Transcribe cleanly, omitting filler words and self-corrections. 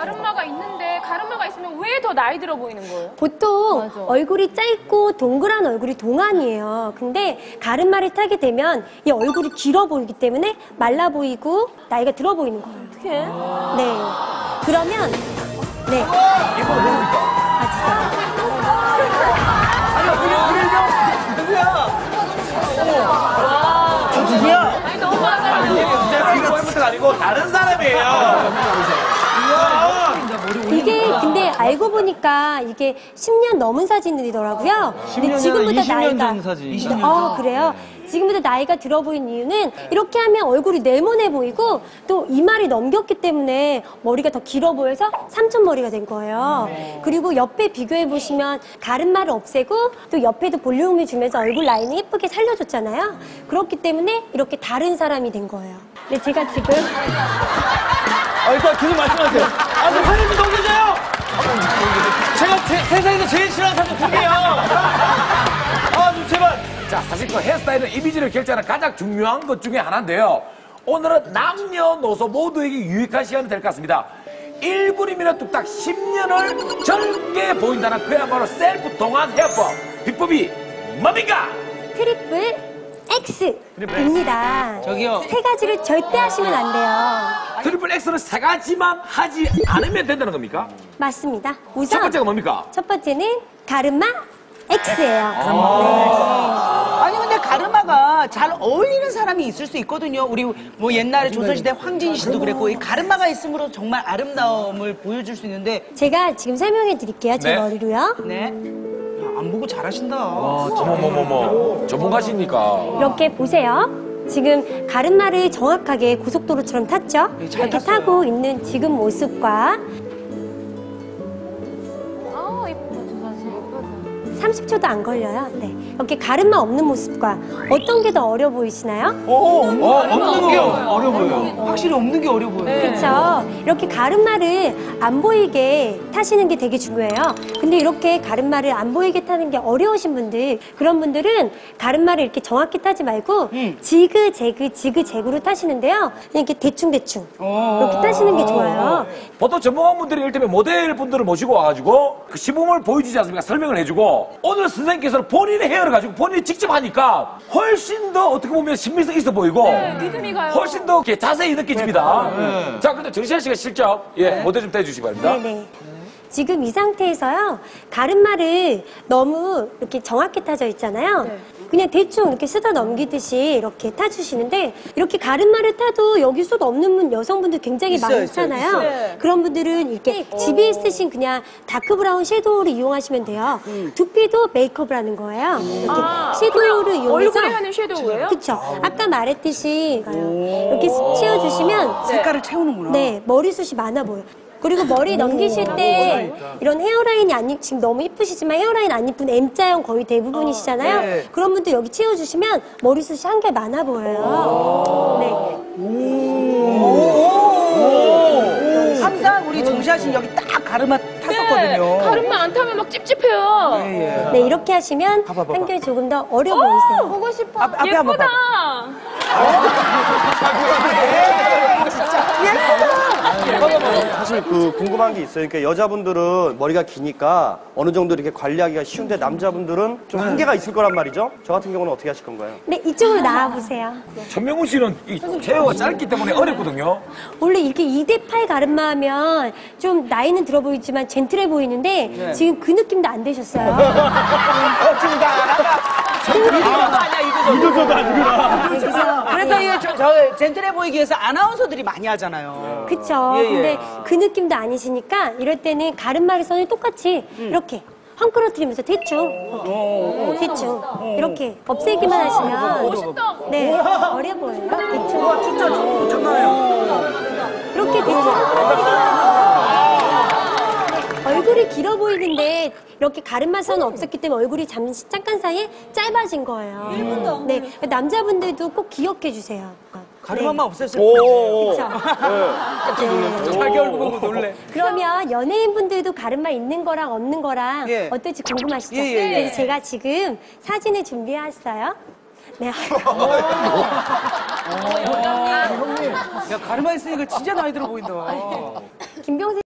가르마가 있는데 가르마가 있으면 왜 더 나이 들어 보이는 거예요? 보통 맞아. 얼굴이 짧고 동그란 얼굴이 동안이에요. 근데 가르마를 타게 되면 이 얼굴이 길어 보이기 때문에 말라 보이고 나이가 들어 보이는 거예요. 어떻게? 네. 그러면 네. 이건 뭡니까? 아니, 우리 누구야? 누구야? 아니 너무 많아. 아니, 이거 보이부터가 아니고 다른 사람이에요. 이게 근데 알고 보니까 이게 10년 넘은 사진들이더라고요. 근데 지금보다 20년 나이가 전 사진. 20년 아, 그래요? 지금보다 나이가 들어 보이는 이유는 이렇게 하면 얼굴이 네모네 보이고 또 이마를 넘겼기 때문에 머리가 더 길어 보여서 삼촌머리가 된 거예요. 그리고 옆에 비교해 보시면 가름마를 없애고 또 옆에도 볼륨을 주면서 얼굴 라인을 예쁘게 살려줬잖아요. 그렇기 때문에 이렇게 다른 사람이 된 거예요. 근데 제가 지금 일단 계속 말씀하세요. 아, 저 사진 좀 넘겨줘요! 제가 세상에서 제일 싫어하는 사진 두 개요. 아, 좀 제발. 자, 사실 그 헤어스타일은 이미지를 결정하는 가장 중요한 것 중에 하나인데요. 오늘은 남녀노소 모두에게 유익한 시간이 될 것 같습니다. 1분이면 뚝딱 10년을 젊게 보인다는 그야말로 셀프 동안 헤어법. 비법이 뭡니까? 트리플 X입니다. 저기요. 세 가지를 절대 하시면 안 돼요. 트리플 X는 세 가지만 하지 않으면 된다는 겁니까? 맞습니다. 첫 우선 번째가 뭡니까? 첫 번째는 가르마 X예요. 아니 근데 가르마가 잘 어울리는 사람이 있을 수 있거든요. 우리 뭐 옛날에 조선시대 황진 씨도 그랬고 이 가르마가 있음으로 정말 아름다움을 보여줄 수 있는데 제가 지금 설명해 드릴게요. 제 네. 머리로요. 네. 안 보고 잘하신다. 어머머머머. 전문가시니까. 이렇게 보세요. 지금 가르마를 정확하게 고속도로처럼 탔죠? 잘 이렇게 탔어요. 타고 있는 지금 모습과 아 이쁘다 저 사진. 30초도 안 걸려요. 네. 이렇게 가르마 없는 모습과 어떤 게 더 어려 보이시나요? 없는 게 어려 보여요. 확실히 없는 게 어려 보여요. 그렇죠. 이렇게 가르마를 안 보이게 타시는 게 되게 중요해요. 근데 이렇게 가르마를 안 보이게 타는 게 어려우신 분들, 그런 분들은 가르마를 이렇게 정확히 타지 말고 지그재그로 타시는데요. 이렇게 대충대충 이렇게 타시는 게 좋아요. 보통 전문가분들이 이를테면 모델분들을 모시고 와가지고 그 시범을 보여주지 않습니까? 설명을 해주고 오늘 선생님께서는 본인의 헤어를 가지고 본인이 직접 하니까 훨씬 더 어떻게 보면 신빙성 있어 보이고 네, 믿음이 가요. 훨씬 더 이렇게 자세히 느껴집니다. 자, 근데 정시아 씨가 직접 모델 좀 떼주시기 바랍니다. 네네. 지금 이 상태에서요, 가르마를 너무 이렇게 정확히 타져 있잖아요. 네. 그냥 대충 이렇게 쓰다 넘기듯이 이렇게 타주시는데, 이렇게 가르마를 타도 여기 숱 없는 분, 여성분들 굉장히 많잖아요. 있어요. 그런 분들은 이렇게 집에 쓰신 그냥 다크 브라운 섀도우를 이용하시면 돼요. 두피도 메이크업을 하는 거예요. 이렇게 섀도우를 이용해서. 얼굴에 하는 섀도우예요? 그쵸. 아까 말했듯이 이렇게 채워주시면 색깔을 채우는구나. 네, 머리숱이 많아 보여. 그리고 머리 넘기실 때 이런 헤어라인이 안 지금 너무 이쁘시지만 헤어라인 안 이쁜 M자형 거의 대부분이시잖아요. 네. 그런 분들 여기 채워주시면 머리숱이 한결 많아 보여요. 네. 항상 우리 정시아 씨는 여기 딱 가르마 탔었거든요. 가르마 안 타면 막 찝찝해요. 네, 이렇게 하시면 한결 조금 더 어려 보이세요. 보고 싶어. 앞에 한번 예쁘다. 사실 그 궁금한 게 있어요. 그러니까 여자분들은 머리가 기니까 어느 정도 이렇게 관리하기가 쉬운데 남자분들은 좀 한계가 있을 거란 말이죠. 저 같은 경우는 어떻게 하실 건가요? 네, 이쪽으로 나와보세요. 천명훈 씨는 이 헤어가 짧기 때문에 어렵거든요. 원래 이렇게 2대8 가르마 하면 좀 나이는 들어 보이지만 젠틀해 보이는데 지금 그 느낌도 안 되셨어요. 이도저도 아니구나. 그래서 이게 저 젠틀해 보이기 위해서 아나운서들이 많이 하잖아요. 그쵸. 예, 예. 근데 그 느낌도 아니시니까 이럴 때는 가르마를 선을 똑같이 이렇게 헝클어뜨리면서 대충 이렇게 없애기만 하시면 멋있다. 네, 어려 보여요. 대충. 진짜 장난해요. 이렇게 대충 헝클어뜨리면 얼굴이 길어 보이는데 이렇게 가르마 선은 없었기 때문에 얼굴이 잠깐 사이에 짧아진 거예요. 네, 남자분들도 꼭 기억해 주세요. 가르마만 없앴을 그렇죠. 자기 얼굴 보고 놀래. 그러면 연예인분들도 가르마 있는 거랑 없는 거랑 예. 어떨지 궁금하시죠? 예, 예, 예. 그래서 제가 지금 사진을 준비했어요. 네. 야 가르마 있으니까 진짜 나이 들어 보인다. 김병세